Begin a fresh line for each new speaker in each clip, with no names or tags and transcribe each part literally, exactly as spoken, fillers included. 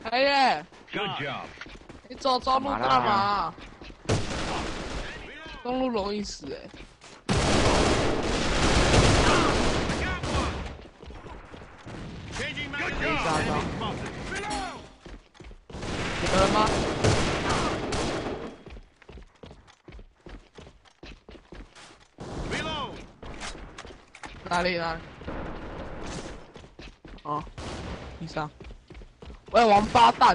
黑耶，
Good job.
你走中路干嘛？中路容易死哎、
Good
没杀
job.
到，
Enemy spotted.
有人吗？
Reload.
哪里哪里？哦，地上。喂，王八蛋！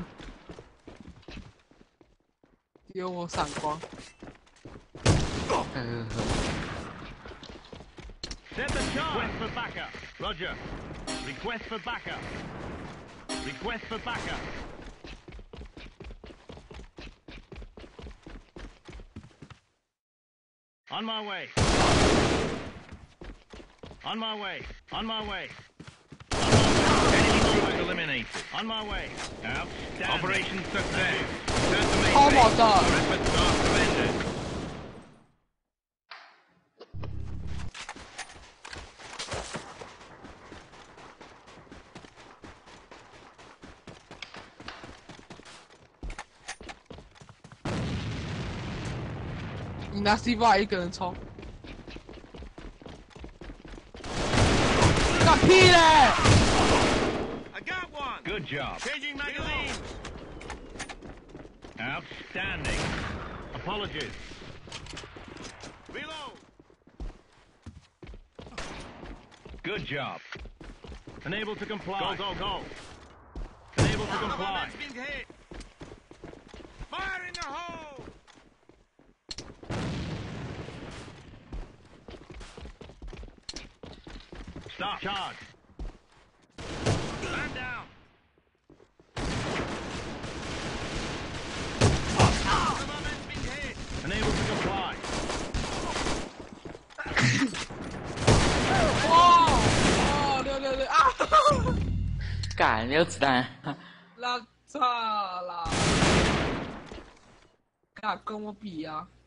丢我闪光。
嗯，
Set the charge. Request for backup. Roger. Request for backup. Request for backup. On my way. On my way. On my way. Enemy troops eliminated. On my way. Outstanding. Operation success. Return to main
超
base.
猛的！
Your efforts are commended.
你拿 C 八一个人冲，干屁嘞！
I got one. Good job. Changing magazines. Outstanding. Apologies. Reload. Good job. Unable to comply. Go, go, go. Unable to comply. Fire in the hole. Stop. Charge. Man down. Armament's been hit. Unable to comply.
哇！哦，六六六啊！
干，没有子弹。
拉炸啦！干跟我比呀、啊！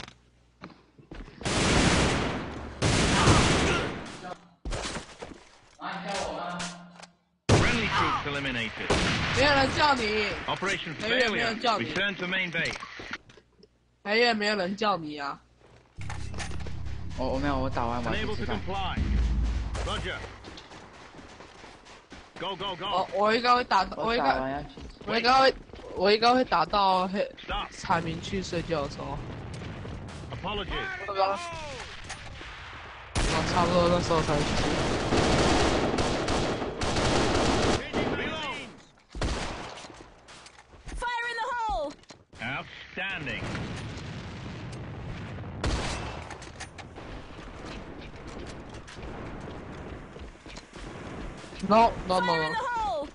Friendly troops eliminated.
没有人叫你，
Operation
没有没有
failure.
叫你，
Return to main base.
黑夜没有人叫你啊！
我我没有，我打完我要
Unable
去
to
吃饭。
comply. Roger. Go, go,
哦
go.
我应该会打，我
我
应该
打完要去。
我应该会，我应该会打到黑
Stop.
彩明去睡觉的时候，
Apologies.
对吧？我差不多那时候才去。
Reload.
Fire in the hole!
Outstanding.
No no no
Fire in
no！
the hole!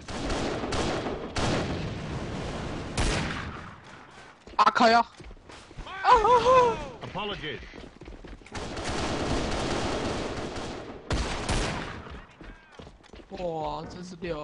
啊靠呀！啊！
Apologies.
哇，真是溜！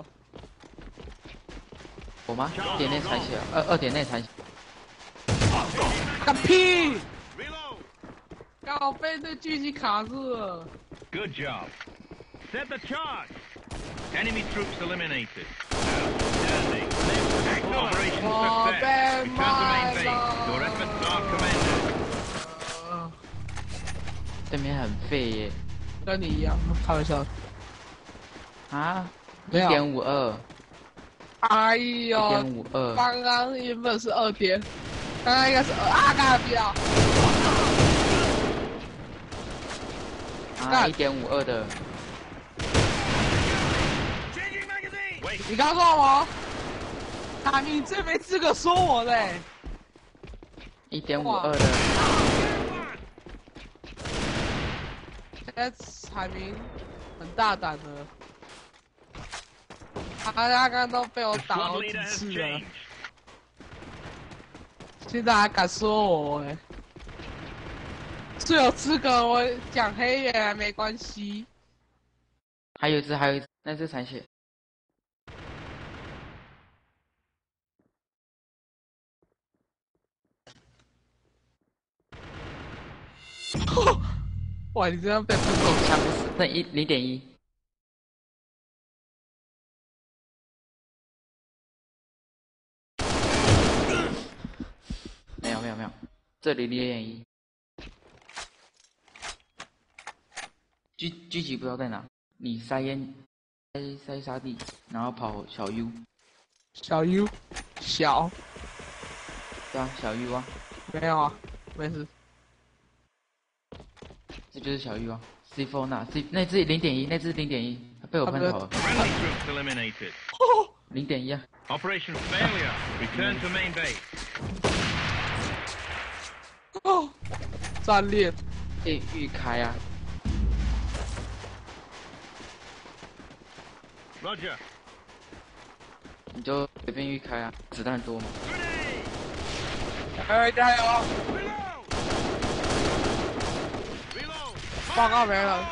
我吗？一点内残血，二二点内残血。
干屁！
Reload.
搞被那狙击卡住了。
Good job. Set the charge. Enemy troops eliminated. Outstanding. Operation
我
success.
被
Return to
卖
main base.
了。
Your efforts are commended.
呃
对面很废耶。
跟你一样，开玩笑。
啊，
没有
一点五二，
哎
一
呦，
点五二。
刚刚原本是二点，刚刚应该是二啊，刚才不要。
啊，
干
一点五二的。
Changing magazine. Wait.
你刚说什么？卡你最没资格说我嘞！
一点五二的。
现在彩明很大胆的，他刚刚都被我
The
打
squad
好几
leader has
次了，
changed.
现在还敢说我哎、最有资格我讲黑眼没关系。
还有一只，还有一只，那只残血。
哇，你这样被喷
一
走
枪不死，剩一零点一。 有，这里零点一。狙狙击不知道在哪，你塞烟，塞塞沙地，然后跑小 U。
小 U， 小，
对啊，小 U 啊，
没有啊，没事。
这就是小 U 啊。C 四 那 C 那只零点一，那只零点一，被我喷头了。
Friendly troops eliminated.
零点一啊。
Operation failure. Return to main base.
哦，战列，
可以预开啊。
Roger.
你就随便预开啊，子弹多嘛。
Grenade.
哎，加油！
Reload. Reload.
报告没了。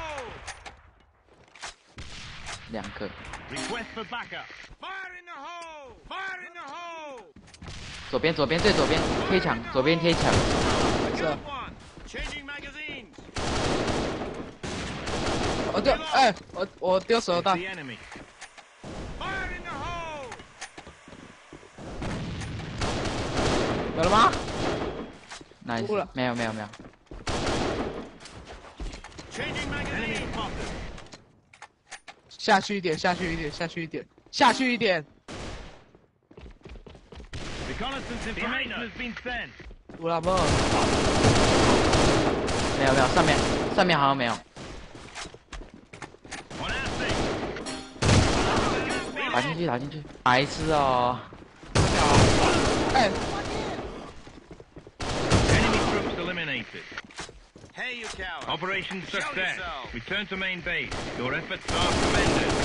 两个。
Request for backup. Fire in the hole. Fire in the hole.
左边左边最左边贴墙，左边贴墙。
是。
Good one. Changing magazines.
我丢，哎，我我丢手榴
It's
弹
the。enemy. Fire in the hole.
有了吗？
nice，
哭了
没有没有没有。
Changing magazines. Spotted.
下去一点，下去一点，下去一点，下去一点。
Reconnaissance information has been sent.
乌拉莫，
没有没有，上面上面好像没有。
On our six.
打进去打进去，白痴哦。
哎，
Enemy troops eliminated.
Hey, you coward.
Operation
Show
success.
yourself.
Return to main base. Your efforts are commended.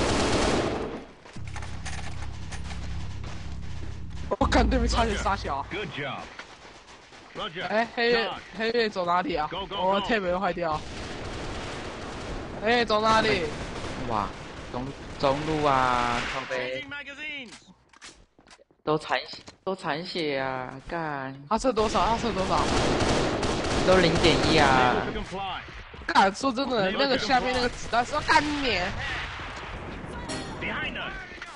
我看对面差点杀小。
Good job. Roger.
哎，黑月
Charge.
黑月走哪里啊？
Go, go,
我
go.
tape 又坏掉。哎，走哪里？
哇，中路中路啊，靠背
Changing magazines.
都残血都残血啊，干
他测多少？他测多少？
都零点一啊。
Able to comply.
干，说真的，那个下面那个子弹是要干你。
Behind us.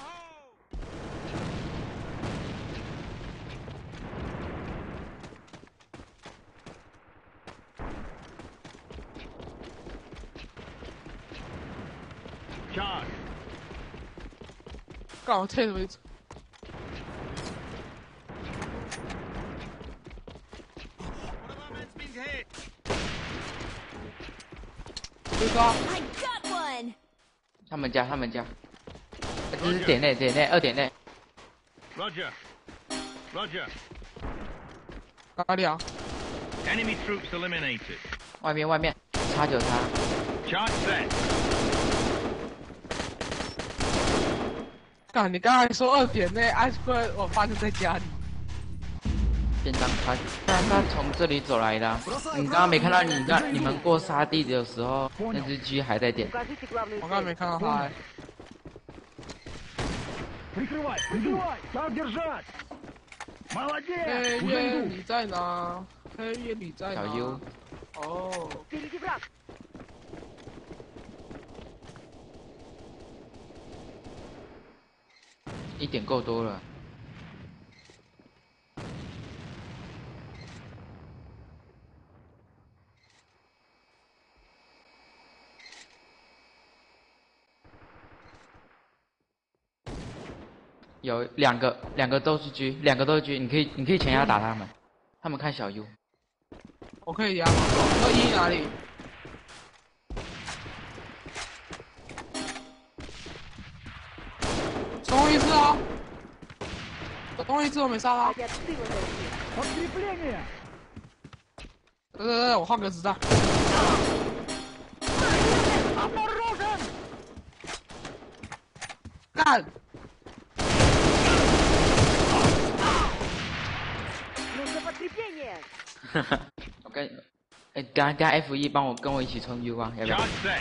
Charge.
干我 tape 没。
One of our men's been hit.
对吧？
I got one!
他们家他们家，这是点内点内二点内。
Roger. Roger.
哪里啊？
Enemy troops eliminated.
外面外面叉九叉，
Charge set.
干，你刚才说二点内，安哥，我发现在家里。
便当叉，他他从这里走来的啊、你刚刚没看到你刚你们过沙地的时候，那只鸡还在点。
我刚才没看到他、欸。
Прикрывай, прикрывай! Так держать! Молодец!
黑月你在哪？黑月你在哪？
小 U，
哦，
一点够多了。有两个，两个都是狙，两个都是狙，你可以，你可以前压打他们，他们看小 U。
我可以压吗？二一哪里？冲一次啊！冲一次我没杀他。对对对，我换个子弹。干！
我跟，哎、等下等下 F 一帮我跟我一起冲 U 啊，要不要？
Charge set.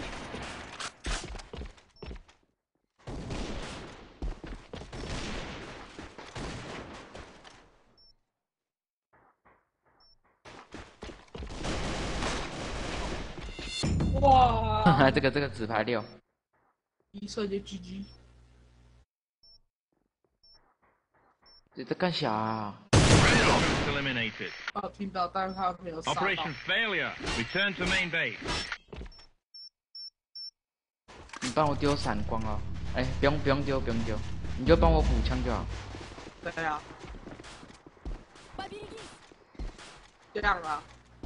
哇！
这个这个纸牌六，
一射就 G G。
这这干啥啊？
Friendly troops eliminated.
哦，听到，但是他没有杀到。
Operation failure. Return to main base.
你帮我丢闪光哦。哎，不用不用丢，不用丢，你就帮我补枪就好。
对啊。这样啊。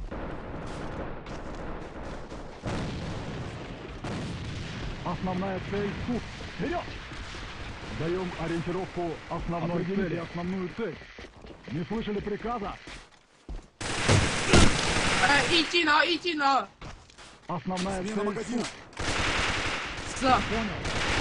Основная цель тут. Вперед! Даем ориентировку основной цели, основную цель. Не слышали приказа?
哎，一进了，一进了。
Основная цель тут.
是啊。
Понял.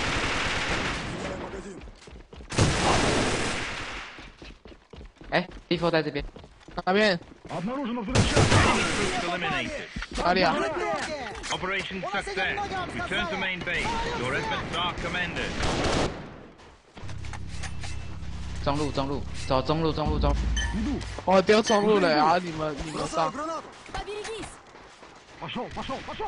哎 ，D four 在这边。
哪边？
Обнаружено взрывчатка.
Enemy troops eliminated.
哪里啊？
Operation success. Return to main base. Your efforts are commended.
中路中路，走中路中路中。
Иду.
我丢中路了，然后你们你们上。
Пошел, пошел, пошел.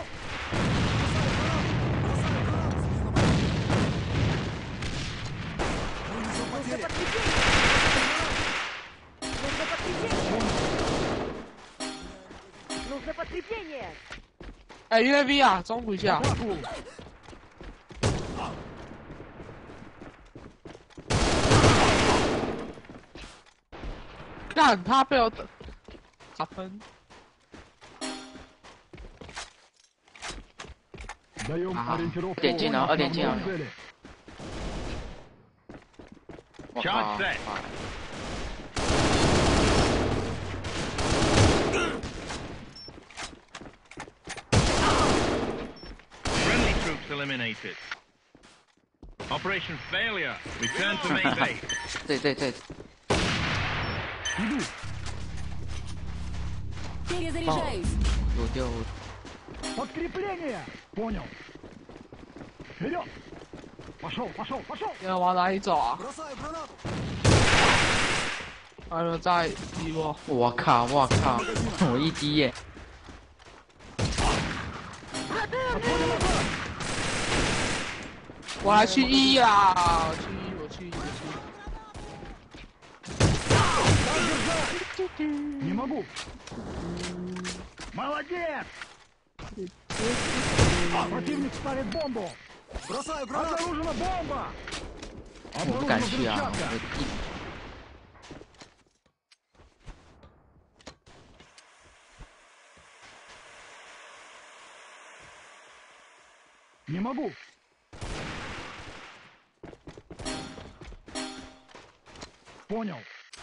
Нужно подкрепление!
哎 ，U A V 啊，中补一下。
Атаку.
看他被我打分。
Даем
Ага.
ориентировку
Один день, а, один день,
основной
а.
цели.
我
Charge
靠！
set. Friendly troops eliminated. Operation failure. Return to main base.
这这这，
Иду.
Перезаряжаюсь!
我丢。
Подкрепление. Понял. Вперед. Пошел, пошел, пошел.
你要往哪里走啊？还有没有在逼我？
我靠！我靠！我一滴耶！
我还去一啊！我去一，我去一，我去一。
Не могу. Молодец. Противник ставит бомбу. Обнаружена бомба.
我不敢
Обнаружена
去啊！
взрывчатка.
我一
Не могу. Понял.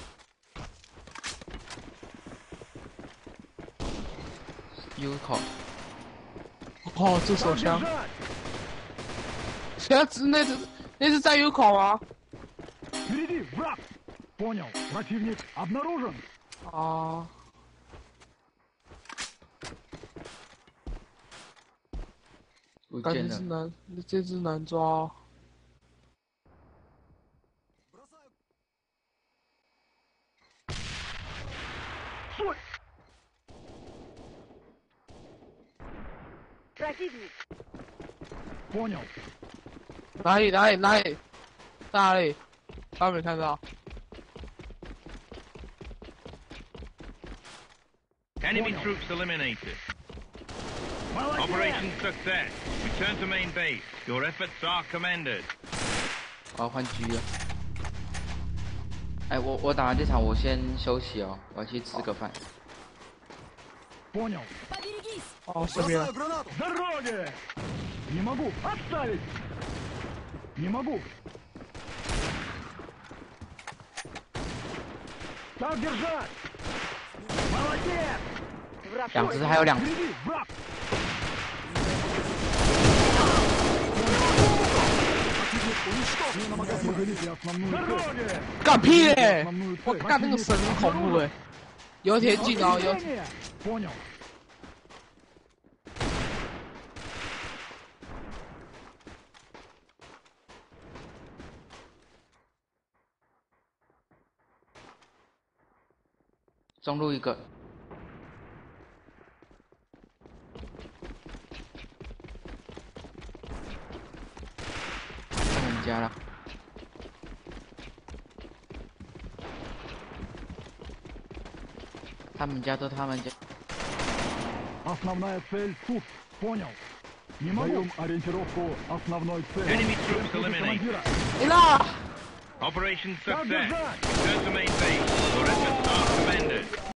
，U 口。
哦，这手枪，
Держать.
现在只那只那只在 U 口吗？
Впереди враг. Понял. Противник обнаружен.
啊，感
不见了。
觉是难，这只难抓哦。
Стой.
Противник!
Понял.
哪里哪里哪里？在哪里？刚没看到。
Enemy troops eliminated.
Молодец.
Operation success. Return to main base. Your efforts are commended.
我要换 G 了。哎，我我打完这场，我先休息哦，我要去吃个饭。
Понял.
Поберегись!
哦，这边。
С дороги. Не могу. Отставить. Не могу. Так держать. Молодец.
Враг
两只还有两只，
Впереди враг. Погодите, основную цель.
干屁嘞！
Основную
我
цель.
干那个神很恐怖哎，油田进哦，油
Подкрепление. Понял.
中路一个。我们家了。 他们家都他们家。
Основная цель тут. Понял. Не могу. Даем ориентировку основной цели.
Enemy troops
Слушай
eliminated.
командира.
你啦！
Operation
Так
success.
держать.
Return to main base. Your efforts are commended.